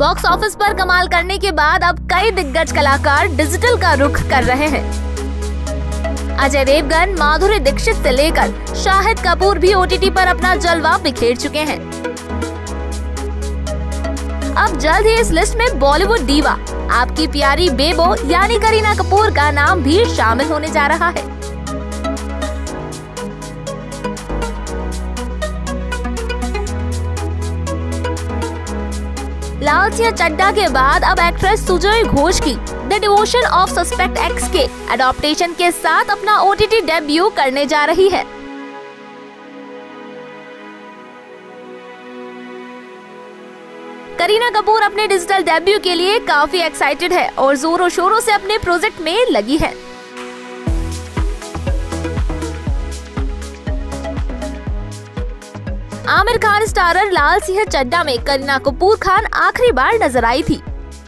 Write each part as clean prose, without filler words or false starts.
Box office पर कमाल करने के बाद अब कई दिग्गज कलाकार डिजिटल का रुख कर रहे हैं। अजय देवगन, माधुरी दीक्षित से लेकर शाहिद कपूर भी OTT पर अपना जलवा बिखेर चुके हैं। अब जल्द ही इस लिस्ट में बॉलीवुड दीवा आपकी प्यारी बेबो यानी करीना कपूर का नाम भी शामिल होने जा रहा है। लाल सिंह चड्ढा के बाद अब एक्ट्रेस सुजॉय घोष की The Devotion of Suspect X के एडॉप्टेशन के साथ अपना OTT डेब्यू करने जा रही है। करीना कपूर अपने डिजिटल डेब्यू के लिए काफी एक्साइटेड है और जोरों शोरों से अपने प्रोजेक्ट में लगी है। आमिर खान स्टारर लाल सिंह चड्ढा में करीना कपूर खान आखिरी बार नजर आई थी।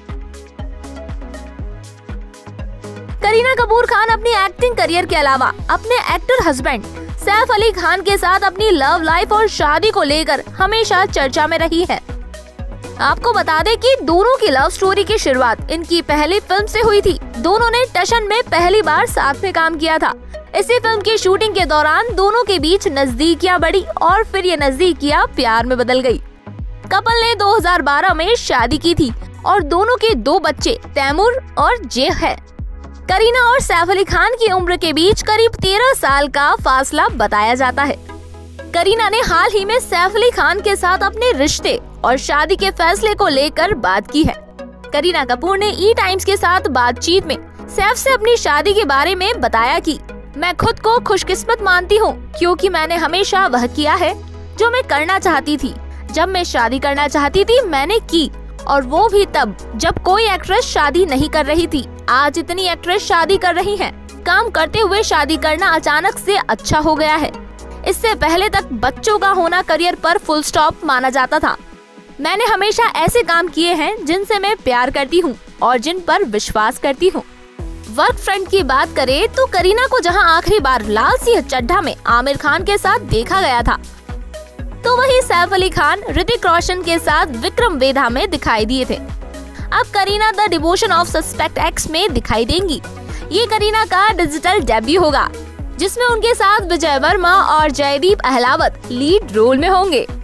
करीना कपूर खान अपनी एक्टिंग करियर के अलावा अपने एक्टर हस्बैंड सैफ अली खान के साथ अपनी लव लाइफ और शादी को लेकर हमेशा चर्चा में रही है। आपको बता दें कि दोनों की लव स्टोरी की शुरुआत इनकी पहली फिल्म से हुई थी। दोनों ने टशन में पहली बार साथ में काम किया था। इसी फिल्म की शूटिंग के दौरान दोनों के बीच नजदीकियां बढ़ी और फिर ये नजदीकियां प्यार में बदल गई। कपल ने 2012 में शादी की थी और दोनों के 2 बच्चे तैमूर और जे है। करीना और सैफ अली खान की उम्र के बीच करीब 13 साल का फासला बताया जाता है। करीना ने हाल ही में सैफ अली खान के साथ अपने रिश्ते और शादी के फैसले को लेकर बात की है। करीना कपूर ने E-टाइम्स के साथ बातचीत में सैफ से अपनी शादी के बारे में बताया कि मैं खुद को खुशकिस्मत मानती हूँ क्योंकि मैंने हमेशा वह किया है जो मैं करना चाहती थी। जब मैं शादी करना चाहती थी मैंने की, और वो भी तब जब कोई एक्ट्रेस शादी नहीं कर रही थी। आज इतनी एक्ट्रेस शादी कर रही हैं। काम करते हुए शादी करना अचानक से अच्छा हो गया है। इससे पहले तक बच्चों का होना करियर पर फुल स्टॉप माना जाता था। मैंने हमेशा ऐसे काम किए हैं जिनसे मैं प्यार करती हूँ और जिन पर विश्वास करती हूँ। वर्क फ्रंट की बात करें तो करीना को जहां आखिरी बार लाल सिंह चड्ढा में आमिर खान के साथ देखा गया था, तो वहीं सैफ अली खान ऋतिक रोशन के साथ विक्रम वेधा में दिखाई दिए थे। अब Kareena The Devotion of Suspect X में दिखाई देंगी। ये करीना का डिजिटल डेब्यू होगा जिसमें उनके साथ विजय वर्मा और जयदीप अहलावत लीड रोल में होंगे।